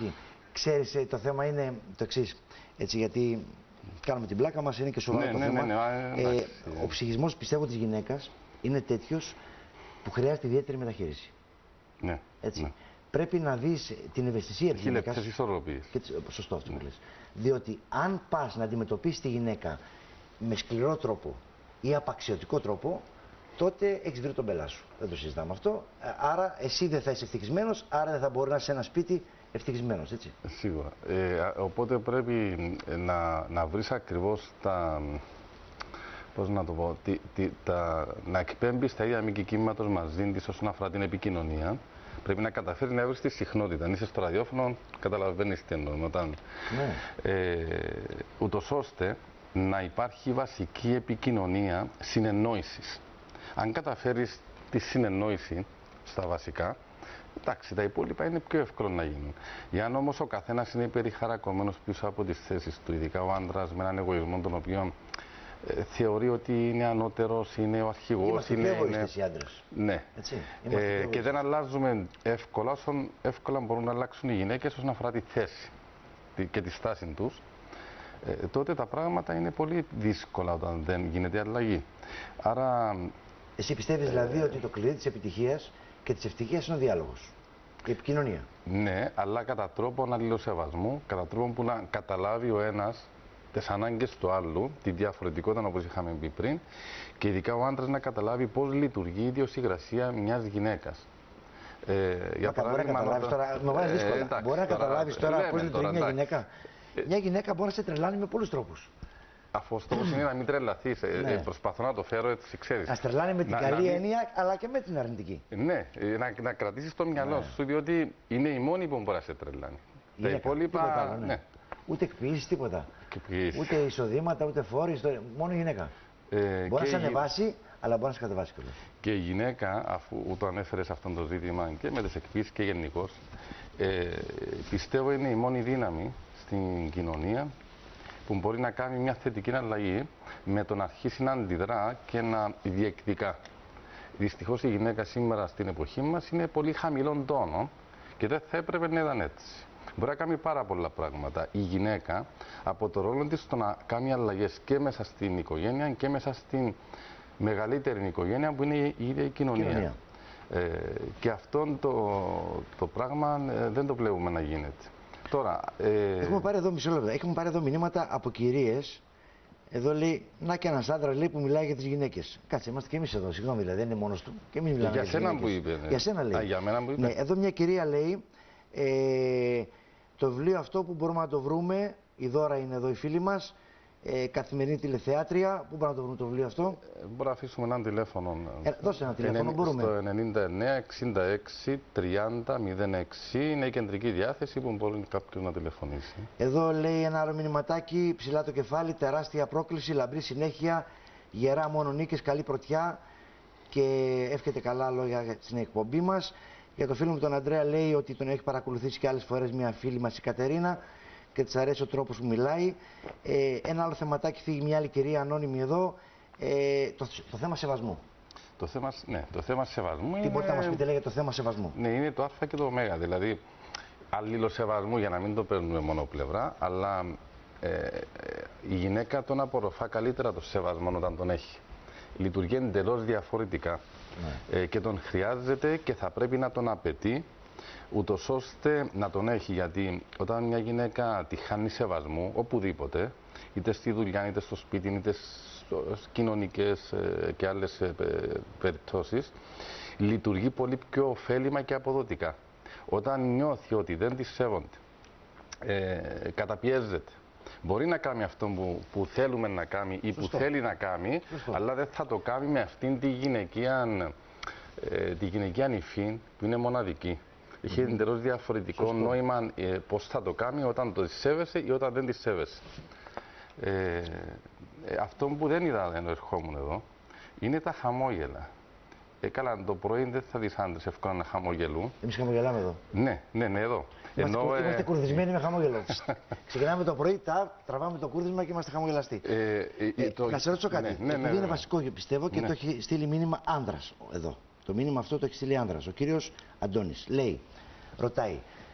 Ξέρεις, το θέμα είναι το εξής. Έτσι, γιατί κάνουμε την πλάκα μας, είναι και σοβαρό το θέμα. Ο ψυχισμός, πιστεύω, της γυναίκας είναι τέτοιος που χρειάζεται ιδιαίτερη μεταχείριση. Ναι. Έτσι. Ναι. Πρέπει να δεις την ευαισθησία της γυναίκας. Έχει ισορροπίες. Σωστό αυτό που λες. Διότι αν πας να αντιμετωπίσεις τη γυναίκα με σκληρό τρόπο ή απαξιωτικό τρόπο, τότε έχεις βρει τον πελά σου. Δεν το συζητάμε αυτό. Άρα εσύ δεν θα είσαι ευτυχισμένος, άρα δεν θα μπορεί να είσαι σε ένα σπίτι ευτυχισμένος, έτσι. Σίγουρα. Οπότε πρέπει να βρεις ακριβώς τα... Πώς να το πω, να εκπέμπεις τα ίδια μήκη κύματος μαζί της όσον αφορά την επικοινωνία. Πρέπει να καταφέρεις να βρεις τη συχνότητα. Αν είσαι στο ραδιόφωνο, καταλαβαίνεις τι εννοώ. Ναι. Ούτως ώστε να υπάρχει βασική επικοινωνία συνεννόησης. Αν καταφέρεις τη συνεννόηση στα βασικά, εντάξει, τα υπόλοιπα είναι πιο εύκολο να γίνουν. Εάν όμως ο καθένας είναι περιχαρακωμένος πίσω από τις θέσεις του, ειδικά ο άντρας με έναν εγωισμό τον οποίο θεωρεί ότι είναι ανώτερος, είναι ο αρχηγός. Είμαστε πιο εγωιστές οι άντρες. Ναι. Και δεν αλλάζουμε εύκολα, όσο εύκολα μπορούν να αλλάξουν οι γυναίκες όσον αφορά τη θέση και τη στάση τους. Τότε τα πράγματα είναι πολύ δύσκολα όταν δεν γίνεται αλλαγή. Άρα... Εσύ πιστεύεις δηλαδή ότι το κλειδί της επιτυχίας και της ευτυχίας είναι ο διάλογος, η επικοινωνία? Ναι, αλλά κατά τρόπον αλληλοσεβασμού, κατά τρόπον που να καταλάβει ο ένας τις ανάγκες του άλλου, τη διαφορετικότητα όπως είχαμε πει πριν, και ειδικά ο άντρας να καταλάβει πώς λειτουργεί η ιδιοσυγκρασία μιας γυναίκας. Για παράδειγμα, μπορεί να καταλάβεις τώρα πώς λειτουργεί μια γυναίκα. Μια γυναίκα μπορεί να σε τρελάνει με πολλούς τρόπους. Αφού ο στόχος είναι να μην τρελαθείς, προσπαθώ να το φέρω έτσι, ξέρεις. Να τρελάνει με την καλή έννοια, αλλά και με την αρνητική. Ναι, να κρατήσεις το μυαλό σου, διότι είναι η μόνη που μπορεί να σε τρελάνει. Τα υπόλοιπα, ναι. Ούτε εκποιήσεις, τίποτα. Ούτε εισοδήματα, ούτε φόροι, μόνο η γυναίκα. Μπορεί να σε ανεβάσει, αλλά μπορεί να σε κατεβάσει κιόλας. Και η γυναίκα, αφού το ανέφερε σε αυτό το ζήτημα και με τις εκποιήσεις και γενικώς, πιστεύω είναι η μόνη δύναμη στην κοινωνία που μπορεί να κάνει μια θετική αλλαγή με το να αρχίσει να αντιδρά και να διεκδικά. Δυστυχώς η γυναίκα σήμερα στην εποχή μας είναι πολύ χαμηλών τόνων και δεν θα έπρεπε να ήταν έτσι. Μπορεί να κάνει πάρα πολλά πράγματα η γυναίκα από το ρόλο της στο να κάνει αλλαγές και μέσα στην οικογένεια και μέσα στην μεγαλύτερη οικογένεια που είναι η ίδια η κοινωνία. Και αυτό το πράγμα δεν το βλέπουμε να γίνεται. Τώρα, έχουμε πάρει εδώ μισό λεπτό. Έχουμε πάρει εδώ μηνύματα από κυρίες. Εδώ λέει, να και ένας άντρας λέει που μιλάει για τις γυναίκες. Κάτσε, είμαστε και εμείς εδώ, συγγνώμη, δηλαδή δεν είναι μόνος του. Και εμείς μιλάμε για τις γυναίκες. Που είπε. Για σένα λέει. Για μένα που είπε. Ναι, εδώ μια κυρία λέει, το βιβλίο αυτό που μπορούμε να το βρούμε, η Δώρα είναι εδώ η φίλη μας, καθημερινή τηλεθεάτρια, πού μπορούμε να το βρούμε το βιβλίο αυτό? Μπορούμε να αφήσουμε έναν τηλέφωνο. Δώσε ένα τηλέφωνο, μπορούμε. Στο 99-66-30-06 είναι η κεντρική διάθεση που μπορεί κάποιος να τηλεφωνήσει. Εδώ λέει ένα άλλο μηνυματάκι, ψηλά το κεφάλι, τεράστια πρόκληση, λαμπρή συνέχεια, γερά μόνο νίκες, καλή πρωτιά και εύχεται καλά λόγια στην εκπομπή μας. Για το φίλο μου τον Αντρέα λέει ότι τον έχει παρακολουθήσει και άλλες φορές μια φίλη μας η Κατερίνα και της αρέσει ο τρόπος που μιλάει. Ένα άλλο θεματάκι, φύγει μια άλλη κυρία ανώνυμη εδώ, το θέμα σεβασμού. Το θέμα σεβασμού είναι... Τι μπορείτε να μας πείτε για το θέμα σεβασμού? Ναι, είναι το α και το ω, δηλαδή αλληλοσεβασμού για να μην το παίρνουμε μόνο πλευρά, αλλά η γυναίκα τον απορροφά καλύτερα το σεβασμό όταν τον έχει. Λειτουργεί εντελώς διαφορετικά και τον χρειάζεται και θα πρέπει να τον απαιτεί ούτως ώστε να τον έχει, γιατί όταν μια γυναίκα τη χάνει σεβασμού οπουδήποτε, είτε στη δουλειά, είτε στο σπίτι, είτε στις κοινωνικές και άλλες περιπτώσεις, λειτουργεί πολύ πιο ωφέλιμα και αποδοτικά. Όταν νιώθει ότι δεν τη σέβονται, καταπιέζεται, μπορεί να κάνει αυτό που θέλουμε να κάνει ή που θέλει να κάνει, αλλά δεν θα το κάνει με αυτήν τη γυναικεία υφή που είναι μοναδική. Έχει εντελώς διαφορετικό νόημα πώς θα το κάνει όταν το σέβεσαι ή όταν δεν τη σέβεσαι. Αυτό που δεν είδα ενώ ερχόμουν εδώ είναι τα χαμόγελα. Καλά, το πρωί δεν θα δεις άντρες εύκολα να χαμογελούν. Εμείς χαμογελάμε εδώ. Ναι, εδώ. Είμαστε κουρδισμένοι με χαμόγελο. Ξεκινάμε το πρωί, τραβάμε το κούρδισμα και είμαστε χαμογελαστοί. Να σε ρωτήσω κάτι. Επειδή είναι βασικό, πιστεύω, και το έχει στείλει μήνυμα άνδρας εδώ. Το μήνυμα αυτό το έχει στείλει άνδρας. Ο κύριος Αντώνης ρωτάει,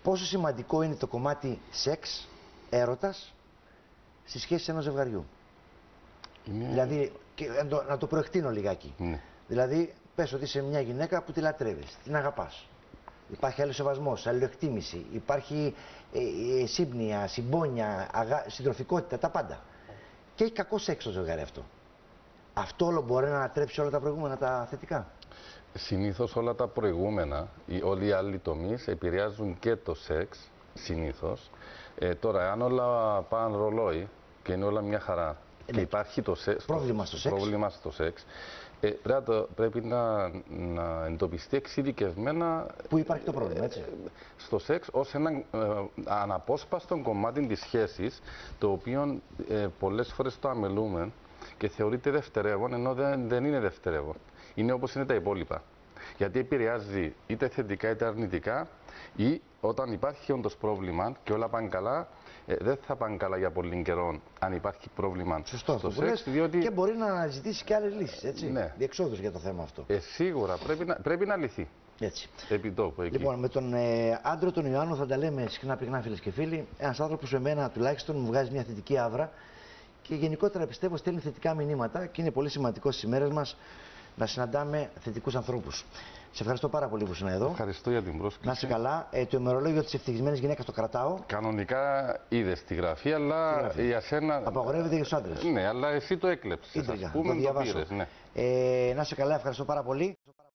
πόσο σημαντικό είναι το κομμάτι σεξ, έρωτας, στη σχέση ενός ζευγαριού. Δηλαδή, και να το προεκτείνω λιγάκι. Δηλαδή, πες ότι είσαι μια γυναίκα που τη λατρεύεις, την αγαπάς. Υπάρχει αλληλοσεβασμός, αλληλοεκτίμηση, υπάρχει σύμπνοια, συμπόνια, συντροφικότητα, τα πάντα. Και έχει κακό σεξ το ζευγάρι αυτό. Αυτό όλο μπορεί να ανατρέψει όλα τα προηγούμενα τα θετικά. Συνήθως όλα τα προηγούμενα, όλοι οι άλλοι τομείς επηρεάζουν και το σεξ, συνήθως. Τώρα, αν όλα πάνε ρολόι και είναι όλα μια χαρά και υπάρχει το σεξ, πρόβλημα στο σεξ, πρέπει να εντοπιστεί εξειδικευμένα που υπάρχει το πρόβλημα, έτσι. Στο σεξ ως ένα αναπόσπαστο κομμάτι της σχέσης, το οποίο πολλές φορές το αμελούμε και θεωρείται δευτερεύον, ενώ δεν είναι δευτερεύον. Είναι όπως είναι τα υπόλοιπα. Γιατί επηρεάζει είτε θετικά είτε αρνητικά, ή όταν υπάρχει όντως πρόβλημα και όλα πάνε καλά, δεν θα πάνε καλά για πολύ καιρό αν υπάρχει πρόβλημα στο σεξ. Διότι... Και μπορεί να αναζητήσει και άλλες λύσεις, έτσι. Ναι. Διεξόδους για το θέμα αυτό. Σίγουρα πρέπει να λυθεί. Έτσι. Επί τόπου, εκεί. Λοιπόν, με τον άντρο τον Ιωάννου θα τα λέμε συχνά πυκνά, φίλες και φίλοι. Ένας άνθρωπος σε μένα τουλάχιστον μου βγάζει μια θετική άβρα και γενικότερα πιστεύω στέλνει θετικά μηνύματα και είναι πολύ σημαντικό στις ημέρες μας να συναντάμε θετικούς ανθρώπους. Σε ευχαριστώ πάρα πολύ που ήσουν εδώ. Ευχαριστώ για την πρόσκληση. Να είσαι καλά. Το ημερολόγιο της ευτυχισμένης γυναίκας το κρατάω. Κανονικά είδες τη γραφή, αλλά για σένα. Απαγορεύεται για τους άντρες. Ναι, αλλά εσύ το έκλεψες. Ίντριγα, το διαβάσω. Ναι. Να είσαι καλά, ευχαριστώ πάρα πολύ.